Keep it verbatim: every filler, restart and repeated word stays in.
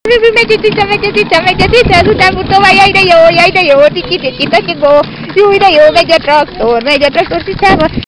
Megy a cica, megy a cica, megy a cica, azután futóval, jaj de jó, jaj de jó, tiki tiki tiki go. Jó, de jó, megy a traktor, megy a traktor cicával.